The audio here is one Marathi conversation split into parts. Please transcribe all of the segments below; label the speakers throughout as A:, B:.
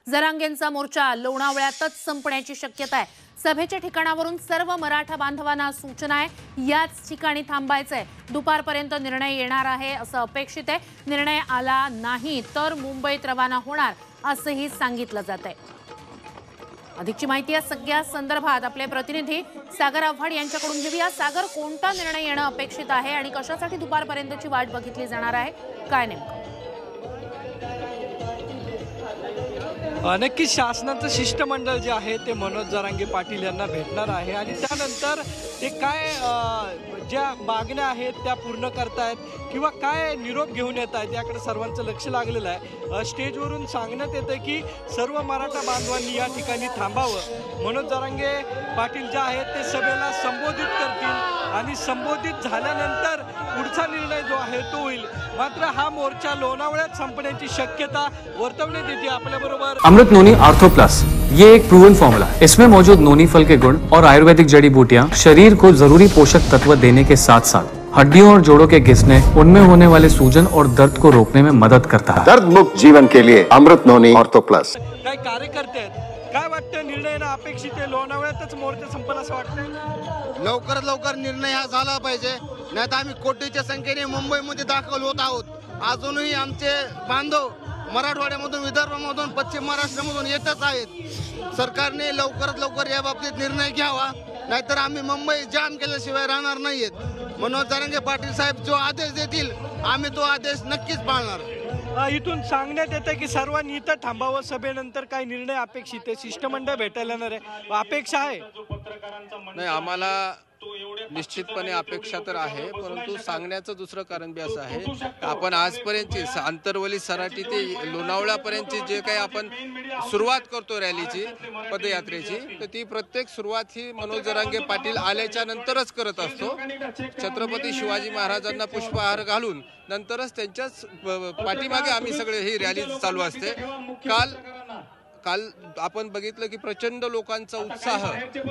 A: जरांगेंचा मोर्चा लोणावळ्यातच संपण्याची शक्यता आहे। सभेच्या ठिकाणावरून सर्व मराठा बांधवांना सूचना आहे, याच ठिकाणी थांबायचंय। दुपारपर्यंत निर्णय येणार आहे असं अपेक्षित आहे। निर्णय आला नाही तर मुंबईत रवाना होणार असंही सांगितलं जातंय। अधिकची माहिती या सगळ्या संदर्भात आपले प्रतिनिधी सागर आव्हाड यांच्याकडून घेऊया। सागर, कोणता निर्णय येणं अपेक्षित आहे आणि कशासाठी दुपारपर्यंतची वाट बघितली जाणार आहे, काय नेमकं?
B: नक्की शासनाचं शिष्टमंडळ जे आहे ते मनोज जरांगे पाटील यांना भेटणार आहे आणि त्यानंतर ते काय ज्या मागण्या आहेत त्या पूर्ण करतायत किंवा काय निरोप घेऊन येत आहेत याकडे सर्वांचं लक्ष लागलेलं आहे। स्टेजवरून सांगण्यात येतं की सर्व मराठा बांधवांनी या ठिकाणी थांबावं। मनोज जरांगे पाटील जे आहेत ते सभेला संबोधित करतील आणि संबोधित झाल्यानंतर पुढचा निर्णय जो आहे तो होईल। मात्र हा मोर्चा लोणावळ्यात संपण्याची शक्यता वर्तवण्यात येते। आपल्याबरोबर
C: अमृत नोनी आर्थो प्लस, ये एक प्रूवन फॉर्मूला है। इसमें मौजूद नोनी फल के गुण और आयुर्वेदिक जड़ी बूटियां शरीर को जरूरी पोषक तत्व देने के साथ साथ हड्डियों और जोड़ों के घिसने, उनमें होने वाले सूजन और दर्द को रोकने में मदद करता है।
D: दर्द मुक्त जीवन के लिए अमृत नोनी आर्थो प्लस।
B: काय कार्यकर्ते आहेत, काय वाटतं निर्णय ना अपेक्षित आहे? लोणावळ्यातच मोर्चा संपला असं वाटतं?
E: लवकरात लवकर निर्णय हा झाला पाहिजे, नाहीतर आम्ही कोटीच्या संख्येने मुंबईमध्ये दाखल होत आहोत। अजूनही आमचे बांधव मराठवाड्यामधून, विदर्भामधून, पश्चिम महाराष्ट्रामधून येतच आहेत। सरकारने लवकरात लवकर या बाबतीत निर्णय घ्यावा, नाहीतर आम्ही मुंबई जाम केल्याशिवाय राहणार नाहीयेत। मनोज जरांगे पाटील साहेब जो आदेश देतील आम्ही तो आदेश नक्कीच पाळणार।
B: इथून सांगण्यात येतं की सर्वांनी इथं थांबावं। सभेनंतर काय निर्णय अपेक्षित आहे? शिष्टमंडळ भेटायला येणार आहे, अपेक्षा आहे?
F: नाही, आम्हाला निश्चितपणे अपेक्षा तर आहे, परंतु सांगण्याचं दुसरं कारण बी असं आहे, आपण आजपर्यंतची आंतरवली सराटी ते लोणावळ्यापर्यंतची जे काही आपण सुरुवात करतो रॅलीची, पदयात्रेची, तर ती प्रत्येक सुरुवात ही मनोज जरांगे पाटील आल्याच्या नंतरच करत असतो। छत्रपती शिवाजी महाराजांना पुष्पहार घालून नंतरच त्यांच्याच पाठीमागे आम्ही सगळे ही रॅली चालू असते। काल आपण बघितलं की प्रचंड लोकांचा उत्साह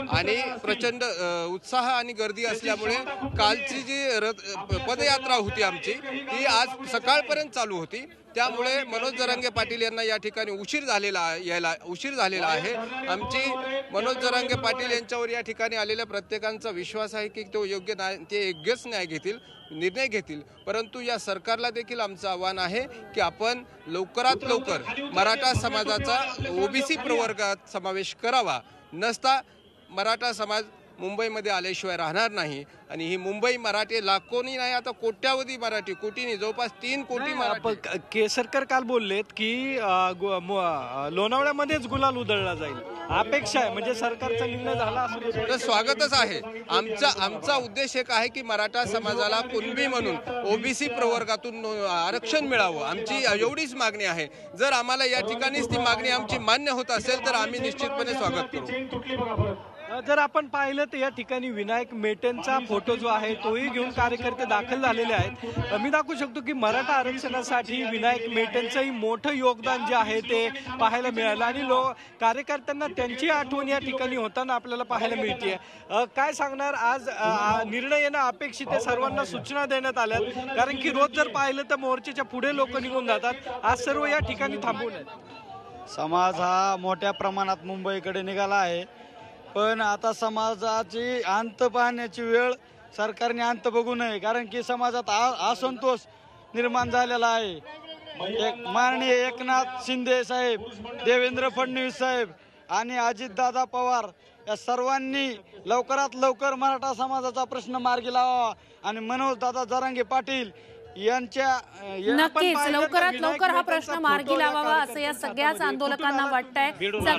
F: आणि गर्दी असल्यामुळे कालची जी पदयात्रा होती आमची ती आज सकाळपर्यंत चालू होती। त्यामुळे मनोज जरांगे पाटील यांना या ठिकाणी उशीर झालेला आहे। आमची मनोज जरांगे पाटील यांच्यावर या ठिकाणी आलेल्या प्रत्येकांचा विश्वास आहे की ते योग्यच निर्णय घेतील। परंतु या सरकारला देखील आमचं आव्हान आहे की आपण लवकरात लवकर मराठा समाजाचा ओबीसी प्रवर्गात समावेश करावा, नसता मराठा समाज मुंबईमध्ये आल्याशिवाय राहणार नाही। आणि ही मुंबई मराठी लाखोनी नाही, आता कोट्यावधी मराठी, कोटीनी, जवळपास 3 कोटी मराठी।
B: केसरकर काल बोललेत की लोणावळ्यामध्येच गुलाल उधळला जाईल, अपेक्षा आहे, म्हणजे सरकारचा निर्णय झाला असं
F: स्वागतच आहे। आमचा उद्देश एक आहे की मराठा समाजाला कुणबी म्हणून ओबीसी प्रवर्गातून आरक्षण मिळावं, आमची एवढीच मागणी आहे। जर आम्हाला या ठिकाणीच ती मागणी आमची मान्य होत असेल तर आम्ही निश्चितपणे स्वागत करू।
B: जर आपण पाहिलं तर या ठिकाणी विनायक मेटेंचा फोटो जो आहे तोही घेऊन कार्यकर्ते दाखल झालेले आहेत। मी दाखवू शकतो की मराठा आरक्षणासाठी विनायक मेटेंचंही मोठं योगदान जे आहे ते पाहायला मिळालं आणि कार्यकर्त्यांना त्यांची आठवण या ठिकाणी होताना आपल्याला पाहायला मिळते। काय सांगणार, आज निर्णय येणं अपेक्षित आहे, सर्वांना सूचना देण्यात आल्यात, कारण की रोज जर पाहिलं तर मोर्चाच्या पुढे लोक निघून जातात, आज सर्व या ठिकाणी थांबून आहेत।
G: समाज हा मोठ्या प्रमाणात मुंबईकडे निघाला आहे, पण आता समाजाची अंत पाहण्याची वेळ सरकारने अंत बघू नये, कारण की समाजात असंतोष निर्माण झालेला आहे। माननीय एकनाथ शिंदे साहेब, देवेंद्र फडणवीस साहेब आणि अजितदादा पवार या सर्वांनी लवकरात लवकर मराठा समाजाचा प्रश्न मार्गी लावावा आणि मनोज दादा जरांगे पाटील यांच्या
A: नक्कीच लवकरात लवकर हा प्रश्न मार्गी लावावा असं या सगळ्याच आंदोलकांना वाटतंय।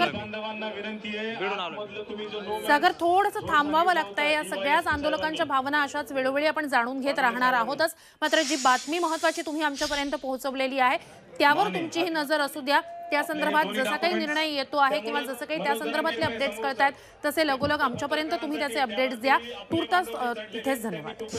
A: सागर, थोडंसं थांबवावं लागतंय, या सगळ्याच आंदोलकांच्या भावना अशाच वेळोवेळी आपण जाणून घेत राहणार आहोतच। मात्र जी बातमी महत्त्वाची तुम्ही आमच्यापर्यंत पोहोचवलेली आहे त्यावर तुमचीही नजर असू द्या। त्या संदर्भात जसा काही निर्णय येतो आहे किंवा जसं काही त्या संदर्भातले अपडेट्स कळत आहेत तसे लगोलग आमच्यापर्यंत तुम्ही त्याचे अपडेट्स द्या। तूर्तास इथेच धन्यवाद।